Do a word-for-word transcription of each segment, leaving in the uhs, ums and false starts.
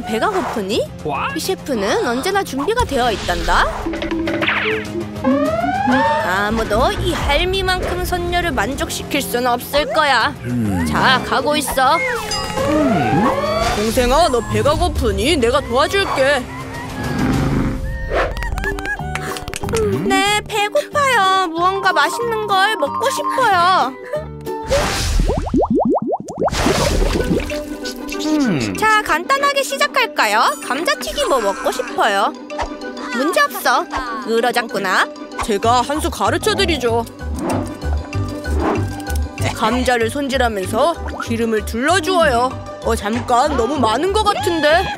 배가 고프니? 이 셰프는 언제나 준비가 되어 있단다. 아무도 이 할미만큼 손녀를 만족시킬 수는 없을 거야. 자, 가고 있어. 동생아, 너 배가 고프니? 내가 도와줄게. 네, 배고파요. 무언가 맛있는 걸 먹고 싶어요. 음. 자, 간단하게 시작할까요? 감자튀김 뭐 먹고 싶어요. 문제없어. 늘어졌구나. 제가 한 수 가르쳐드리죠. 감자를 손질하면서 기름을 둘러주어요. 어, 잠깐, 너무 많은 것 같은데.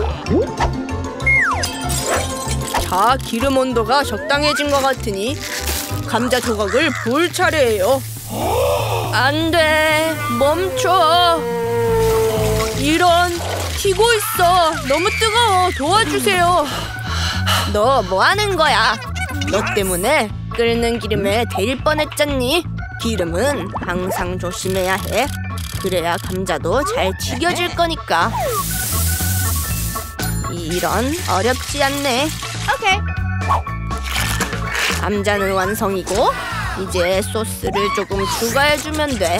자, 기름 온도가 적당해진 것 같으니 감자 조각을 부을 차례예요. 안 돼, 멈춰. 이런, 튀고 있어. 너무 뜨거워. 도와주세요. 너 뭐 하는 거야? 너 때문에 끓는 기름에 데일 뻔했잖니. 기름은 항상 조심해야 해. 그래야 감자도 잘 튀겨질 거니까. 이런, 어렵지 않네. 오케이. 감자는 완성이고 이제 소스를 조금 추가해주면 돼.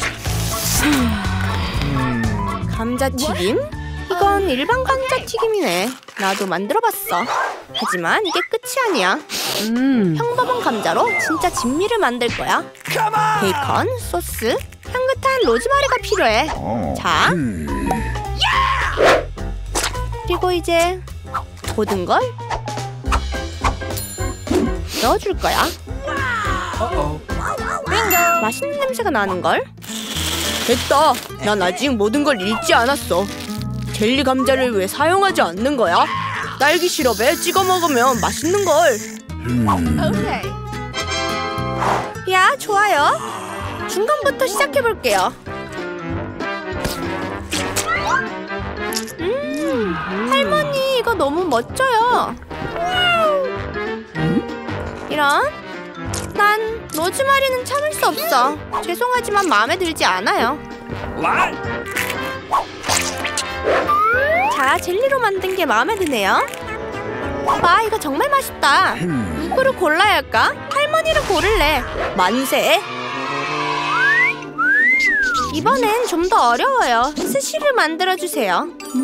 감자튀김? 이건 일반 감자튀김이네. 나도 만들어봤어. 하지만 이게 끝이 아니야. 음. 평범한 감자로 진짜 진미를 만들 거야. 베이컨, 소스, 향긋한 로즈마리가 필요해. 자, 그리고 이제 모든 걸 넣어줄 거야. 맛있는 냄새가 나는걸? 됐다. 난 아직 모든 걸 읽지 않았어. 젤리 감자를 왜 사용하지 않는 거야? 딸기 시럽에 찍어 먹으면 맛있는걸. 오케이. 야, 좋아요. 중간부터 시작해볼게요. 음, 할머니, 이거 너무 멋져요. 이런? 난 로즈마리는 참을 수 없어. 죄송하지만 마음에 들지 않아요. 자, 젤리로 만든 게 마음에 드네요. 와, 이거 정말 맛있다. 누구를 골라야 할까? 할머니를 고를래. 만세. 이번엔 좀 더 어려워요. 스시를 만들어주세요.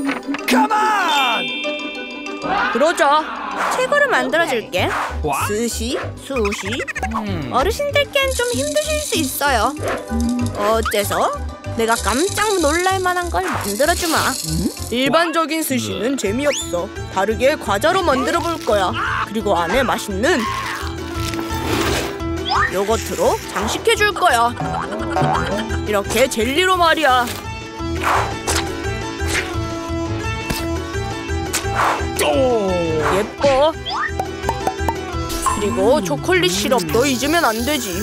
그러자. 최고를 만들어줄게. 스시, 수시. 어르신들께는 좀 힘드실 수 있어요. 어째서? 내가 깜짝 놀랄 만한 걸 만들어주마. 일반적인 스시는 재미없어. 다르게 과자로 만들어 볼 거야. 그리고 안에 맛있는 요거트로 장식해 줄 거야. 이렇게 젤리로 말이야. 예뻐. 그리고 초콜릿 시럽도 잊으면 안 되지.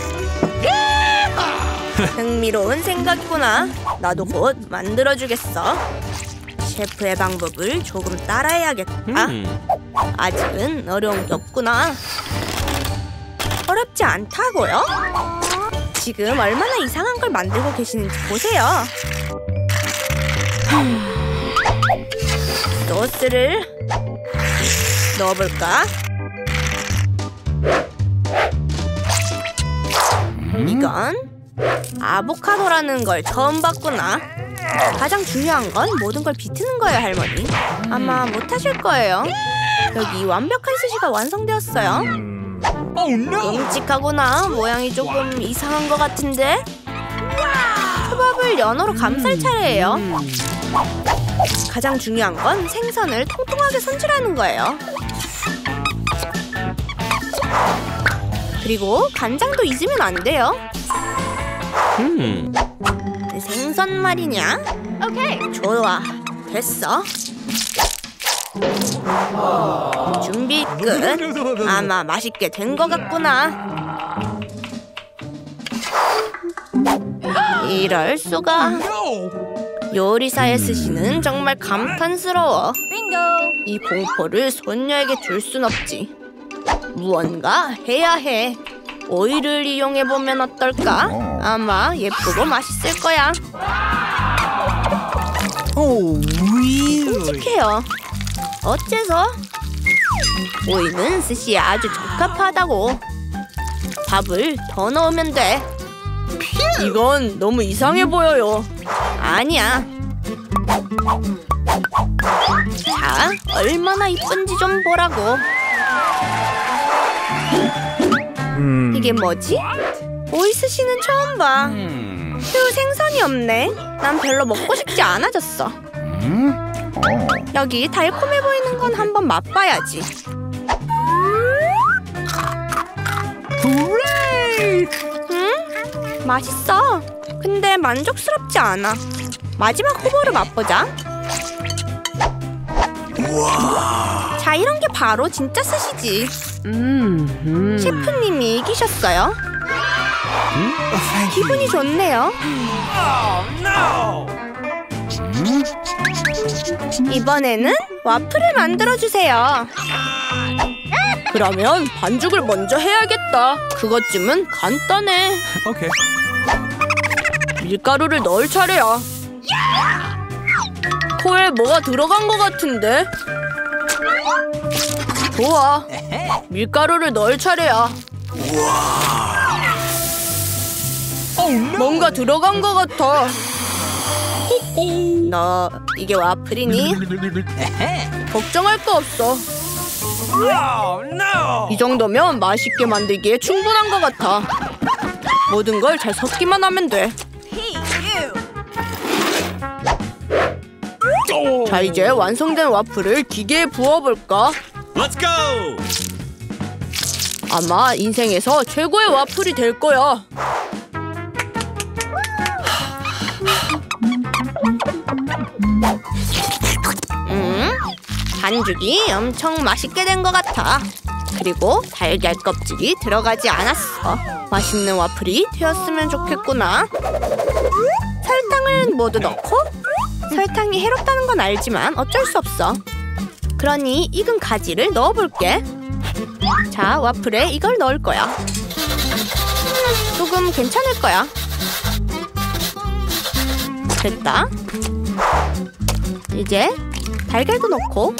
흥미로운 생각이구나. 나도 곧 만들어주겠어. 셰프의 방법을 조금 따라해야겠다. 아직은 어려운 게 없구나. 어렵지 않다고요? 지금 얼마나 이상한 걸 만들고 계시는지 보세요. 소스를 넣어볼까? 이건 아보카도라는 걸 처음 봤구나. 가장 중요한 건 모든 걸 비트는 거예요, 할머니. 아마 못하실 거예요. 여기 완벽한 스시가 완성되었어요. 끔찍하구나. 모양이 조금 이상한 것 같은데? 초밥을 연어로 감쌀 차례예요. 가장 중요한 건 생선을 통통하게 손질하는 거예요. 그리고 간장도 잊으면 안 돼요. 음. 생선 말이냐? 오케이. 좋아. 됐어. 준비 끝. 아마 맛있게 된 것 같구나. 이럴 수가. 요리사의 스시는 정말 감탄스러워. 이 공포를 손녀에게 줄 순 없지. 무언가 해야 해. 오일을 이용해보면 어떨까? 아마 예쁘고 맛있을 거야. 오, 끔찍해요. 어째서? 오이는 스시에 아주 적합하다고. 밥을 더 넣으면 돼. 이건 너무 이상해 보여요. 아니야. 자, 얼마나 이쁜지 좀 보라고. 음. 이게 뭐지? 오이 스시는 처음 봐. 휴, 생선이 없네. 난 별로 먹고 싶지 않아졌어. 음? 어. 여기 달콤해 보이는 건 한번 맛봐야지. 후레이! 응? 맛있어. 근데 만족스럽지 않아. 마지막 후보를 맛보자. 우와. 자, 이런 게 바로 진짜 스시지. 음, 음. 셰프님이 이기셨어요. 음? 기분이 좋네요. 이번에는 와플을 만들어주세요. 그러면 반죽을 먼저 해야겠다. 그것쯤은 간단해. 오케이. 밀가루를 넣을 차례야. 코에 뭐가 들어간 것 같은데? 좋아. 밀가루를 넣을 차례야. 뭔가 들어간 것 같아. 너 이게 와플이니? 걱정할 거 없어. 이 정도면 맛있게 만들기에 충분한 것 같아. 모든 걸 잘 섞기만 하면 돼. 자, 이제 완성된 와플을 기계에 부어볼까? Let's go! 아마 인생에서 최고의 와플이 될 거야. 음, 반죽이 엄청 맛있게 된 것 같아. 그리고 달걀 껍질이 들어가지 않았어. 맛있는 와플이 되었으면 좋겠구나. 설탕을 모두 넣고, 설탕이 해롭다는 건 알지만 어쩔 수 없어. 그러니 익은 가지를 넣어볼게. 자, 와플에 이걸 넣을 거야. 음, 조금 괜찮을 거야. 됐다. 이제 달걀도 넣고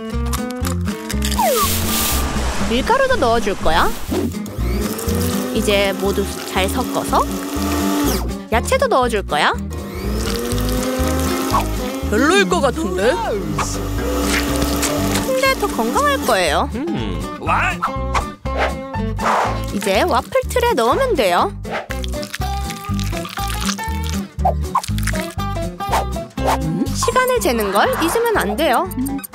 밀가루도 넣어줄 거야. 이제 모두 잘 섞어서 야채도 넣어줄 거야. 별로일 것 같은데? 근데 더 건강할 거예요. Hmm. What? 이제 와플 틀에 넣으면 돼요. 시간을 재는 걸 잊으면 안 돼요.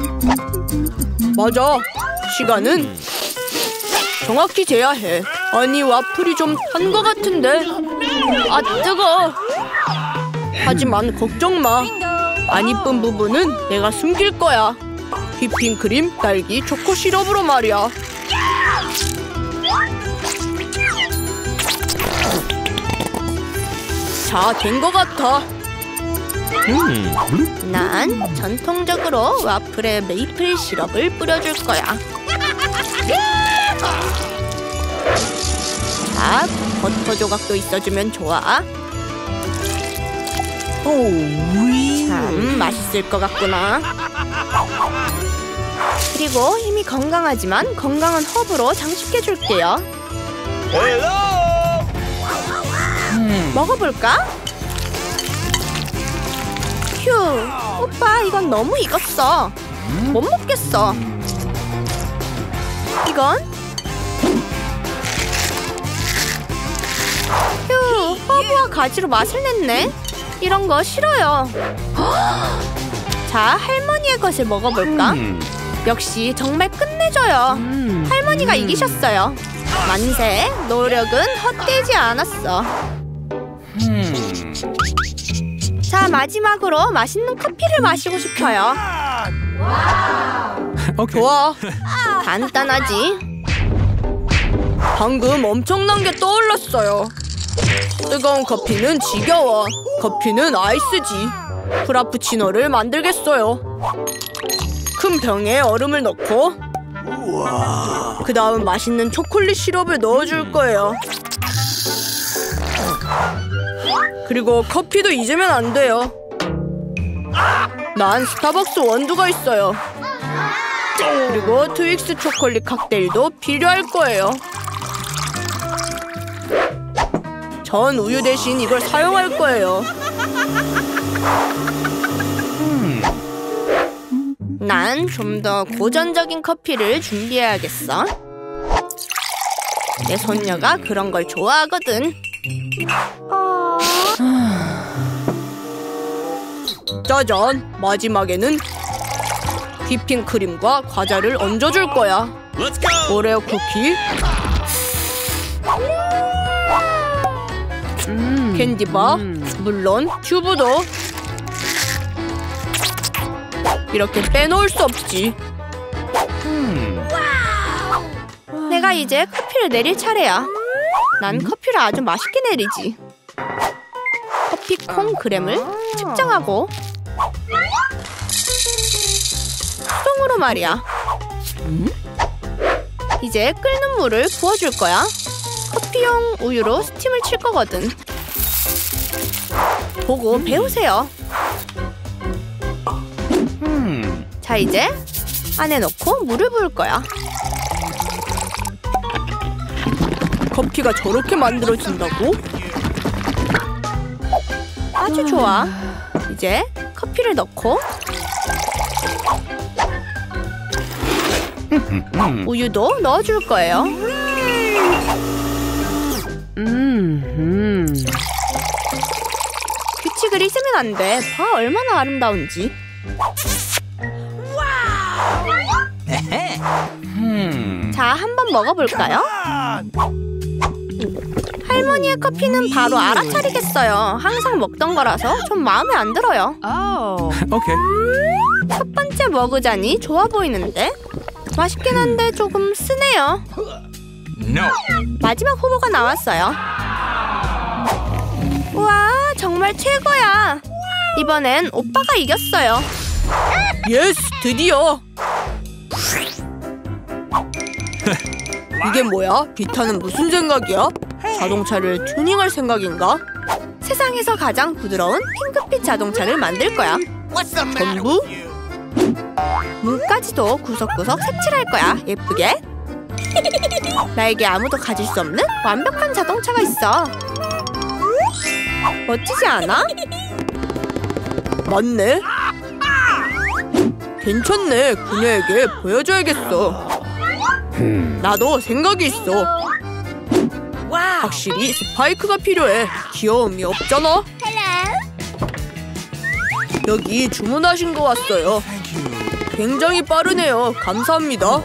맞아. 시간은 정확히 재야 해. 아니, 와플이 좀 탄 것 같은데. 아, 뜨거. 하지만 걱정 마. 안 이쁜 부분은 내가 숨길 거야. 휘핑크림, 딸기, 초코 시럽으로 말이야. 자, 된 것 같아. Hmm. 난 전통적으로 와플에 메이플 시럽을 뿌려줄 거야. 자, 버터 조각도 있어주면 좋아. 참 맛있을 것 같구나. 그리고 힘이 건강하지만 건강한 허브로 장식해줄게요. 먹어볼까? 휴, 오빠 이건 너무 익었어. 못 먹겠어. 이건? 휴, 허브와 가지로 맛을 냈네. 이런 거 싫어요. 자, 할머니의 것을 먹어볼까? 역시 정말 끝내줘요. 할머니가 이기셨어요. 만세, 노력은 헛되지 않았어. 자, 마지막으로 맛있는 커피를 마시고 싶어요. 오케이. 좋아. 간단하지? 방금 엄청난 게 떠올랐어요. 뜨거운 커피는 지겨워. 커피는 아이스지. 프라푸치노를 만들겠어요. 큰 병에 얼음을 넣고 그 다음 맛있는 초콜릿 시럽을 넣어줄 거예요. 그리고 커피도 잊으면 안 돼요. 난 스타벅스 원두가 있어요. 그리고 트윅스 초콜릿 칵테일도 필요할 거예요. 전 우유 대신 이걸 사용할 거예요. 난 좀 더 고전적인 커피를 준비해야겠어. 내 손녀가 그런 걸 좋아하거든. 짜잔! 마지막에는 휘핑크림과 과자를 얹어줄 거야. Let's go. 오레오 쿠키, 음. 캔디바, 음. 물론 튜브도. 이렇게 빼놓을 수 없지. 내가 이제 커피를 내릴 차례야. 난 커피를 아주 맛있게 내리지. 커피 콩 그램을 측정하고 수동으로 말이야. 이제 끓는 물을 부어줄 거야. 커피용 우유로 스팀을 칠 거거든. 보고 배우세요. 자, 이제 안에 넣고 물을 부을 거야. 커피가 저렇게 만들어진다고? 아주 좋아. 이제 커피를 넣고 우유도 넣어줄 거예요. 음. 음. 규칙을 잊으면 안 돼. 봐, 얼마나 아름다운지. 자, 한번 먹어볼까요? 할머니의 커피는 바로 알아차리겠어요. 항상 먹던 거라서 좀 마음에 안 들어요. Oh. Okay. 첫 번째 머그잔이 좋아 보이는데 맛있긴 한데 조금 쓰네요. No. 마지막 후보가 나왔어요. 우와, 정말 최고야. 이번엔 오빠가 이겼어요. 예스, 드디어. 이게 뭐야? 비타는 무슨 생각이야? 자동차를 튜닝할 생각인가? 세상에서 가장 부드러운 핑크빛 자동차를 만들 거야. 전부? 문까지도 구석구석 색칠할 거야. 예쁘게. 나에게 아무도 가질 수 없는 완벽한 자동차가 있어. 멋지지 않아? 맞네. 괜찮네. 그녀에게 보여줘야겠어. 나도 생각이 있어. 확실히 스파이크가 필요해. 귀여움이 없잖아. 여기 주문하신 거 왔어요. 굉장히 빠르네요. 감사합니다.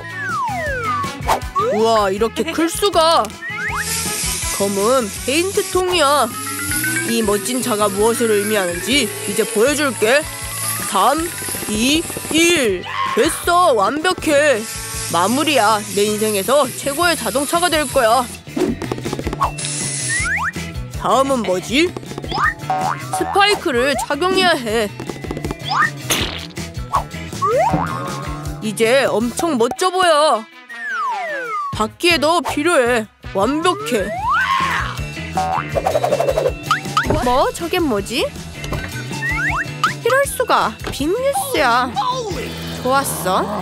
우와, 이렇게 클 수가. 검은 페인트통이야. 이 멋진 차가 무엇을 의미하는지 이제 보여줄게. 삼, 이, 일. 됐어. 완벽해. 마무리야. 내 인생에서 최고의 자동차가 될 거야. 다음은 뭐지? 스파이크를 착용해야 해. 이제 엄청 멋져 보여. 바퀴에도 필요해. 완벽해. 뭐? 저게 뭐지? 이럴 수가. 빅뉴스야. 좋았어.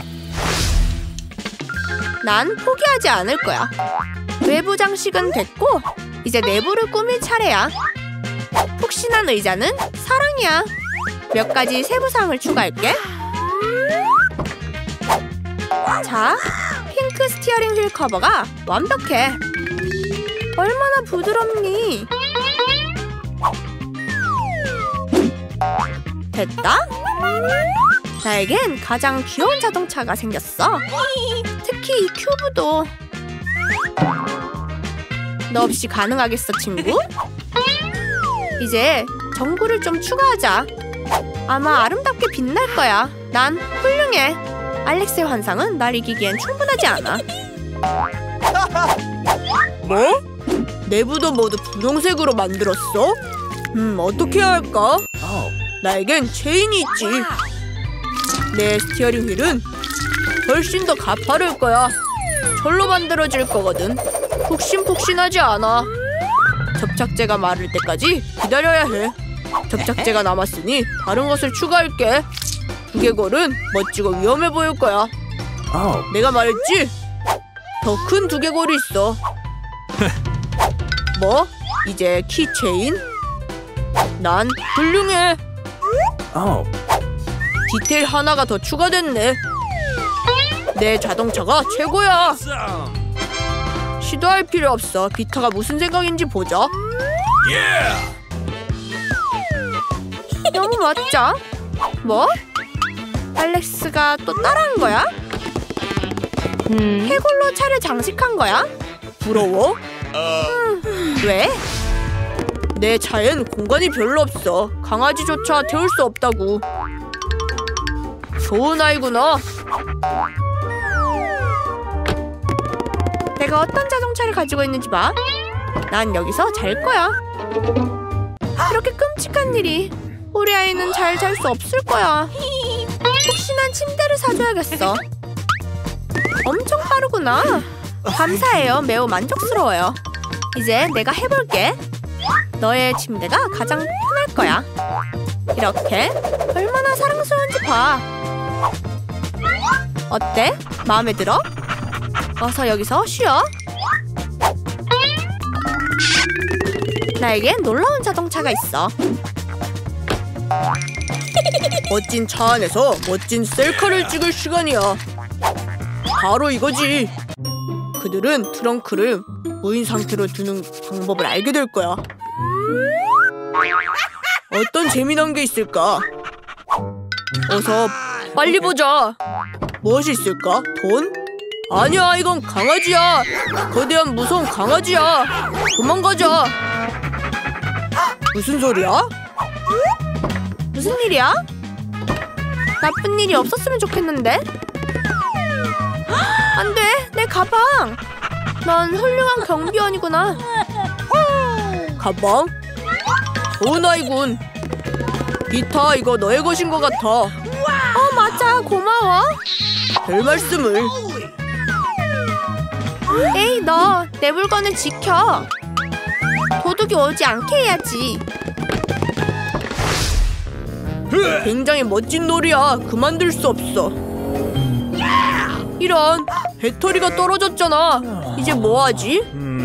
난 포기하지 않을 거야. 외부 장식은 됐고 이제 내부를 꾸밀 차례야. 푹신한 의자는 사랑이야. 몇 가지 세부사항을 추가할게. 자, 핑크 스티어링 휠 커버가 완벽해. 얼마나 부드럽니? 됐다? 나에겐 가장 귀여운 자동차가 생겼어. 특히 이 큐브도. 너 없이 가능하겠어, 친구? 이제 전구를 좀 추가하자. 아마 아름답게 빛날 거야. 난 훌륭해. 알렉스의 환상은 날 이기기엔 충분하지 않아. 뭐? 내부도 모두 분홍색으로 만들었어? 음, 어떻게 해야 할까? 나에겐 체인이 있지. 내 스티어링 휠은 훨씬 더 가파를 거야. 철로 만들어질 거거든. 푹신푹신하지 않아. 접착제가 마를 때까지 기다려야 해. 접착제가 남았으니 다른 것을 추가할게. 두개골은 멋지고 위험해 보일 거야. Oh. 내가 말했지? 더 큰 두개골이 있어. 뭐? 이제 키체인? 난 훌륭해. Oh. 디테일 하나가 더 추가됐네. 내 자동차가 최고야. 시도할 필요 없어. 비타가 무슨 생각인지 보자. 너무 멋져. 뭐? 알렉스가 또 따라한 거야? 음. 해골로 차를 장식한 거야? 부러워? 음, 왜? 내 차엔 공간이 별로 없어. 강아지조차 태울 수 없다고. 좋은 아이구나. 내가 어떤 자동차를 가지고 있는지 봐. 난 여기서 잘 거야. 이렇게 끔찍한 일이. 우리 아이는 잘 잘 수 없을 거야. 혹시나 침대를 사줘야겠어. 엄청 빠르구나. 감사해요. 매우 만족스러워요. 이제 내가 해볼게. 너의 침대가 가장 편할 거야. 이렇게. 얼마나 사랑스러운지 봐. 어때? 마음에 들어? 어서 여기서 쉬어. 나에겐 놀라운 자동차가 있어. 멋진 차 안에서 멋진 셀카를 찍을 시간이야. 바로 이거지. 그들은 트렁크를 무인 상태로 두는 방법을 알게 될 거야. 어떤 재미난 게 있을까? 어서 빨리 보자. 무엇이 있을까? 돈? 아니야, 이건 강아지야. 거대한 무서운 강아지야. 도망가자. 무슨 소리야? 무슨 일이야? 나쁜 일이 없었으면 좋겠는데? 안 돼! 내 가방! 넌 훌륭한 경비원이구나. 가방? 좋은 아이군. 비타, 이거 너의 것인 것 같아. 어, 맞아. 고마워. 별 말씀을. 에이, 너 내 물건을 지켜. 도둑이 오지 않게 해야지. 굉장히 멋진 놀이야. 그만둘 수 없어. 이런, 배터리가 떨어졌잖아. 이제 뭐하지?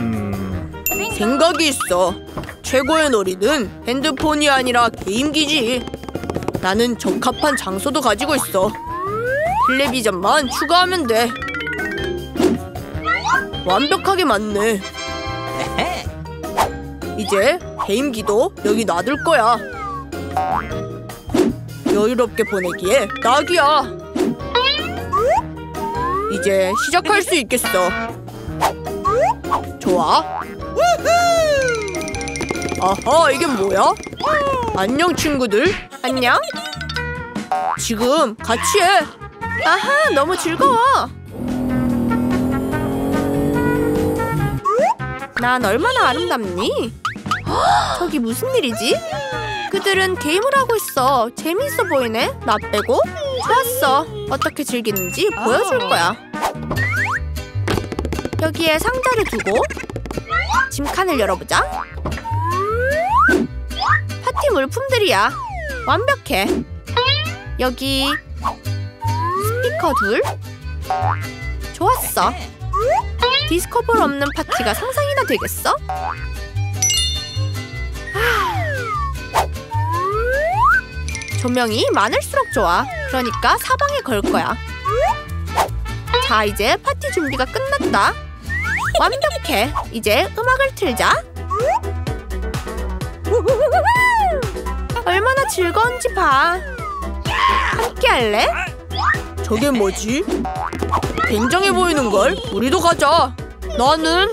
생각이 있어. 최고의 놀이는 핸드폰이 아니라 게임기지. 나는 적합한 장소도 가지고 있어. 텔레비전만 추가하면 돼. 완벽하게 맞네. 이제 게임기도 여기 놔둘 거야. 여유롭게 보내기에 딱이야. 이제 시작할 수 있겠어. 좋아. 아하, 이게 뭐야? 안녕, 친구들. 안녕. 지금 같이 해. 아하, 너무 즐거워. 난 얼마나 아름답니? 저기 무슨 일이지? 그들은 게임을 하고 있어. 재미있어 보이네. 나 빼고. 좋았어. 어떻게 즐기는지 보여줄 거야. 여기에 상자를 두고 짐칸을 열어보자. 파티 물품들이야. 완벽해. 여기 스피커 둘. 좋았어. 디스코볼 없는 파티가 상상이나 되겠어? 조명이 많을수록 좋아. 그러니까 사방에 걸 거야. 자, 이제 파티 준비가 끝났다. 완벽해. 이제 음악을 틀자. 얼마나 즐거운지 봐. 함께 할래? 저게 뭐지? 굉장해 보이는걸? 우리도 가자. 나는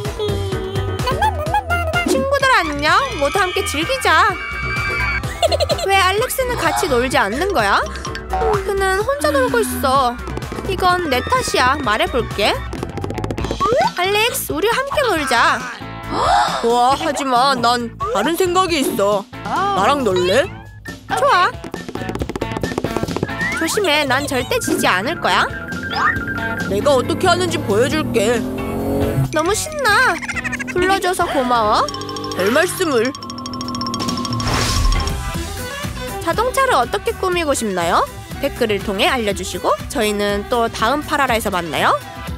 친구들 안녕. 모두 함께 즐기자. 왜 알렉스는 같이 놀지 않는 거야? 그는 혼자 놀고 있어. 이건 내 탓이야. 말해볼게. 알렉스, 우리 함께 놀자. 좋아, 하지만 난 다른 생각이 있어. 나랑 놀래? 좋아. 조심해. 난 절대 지지 않을 거야. 내가 어떻게 하는지 보여줄게. 너무 신나. 불러줘서 고마워. 별 말씀을. 자동차를 어떻게 꾸미고 싶나요? 댓글을 통해 알려주시고 저희는 또 다음 파라라에서 만나요.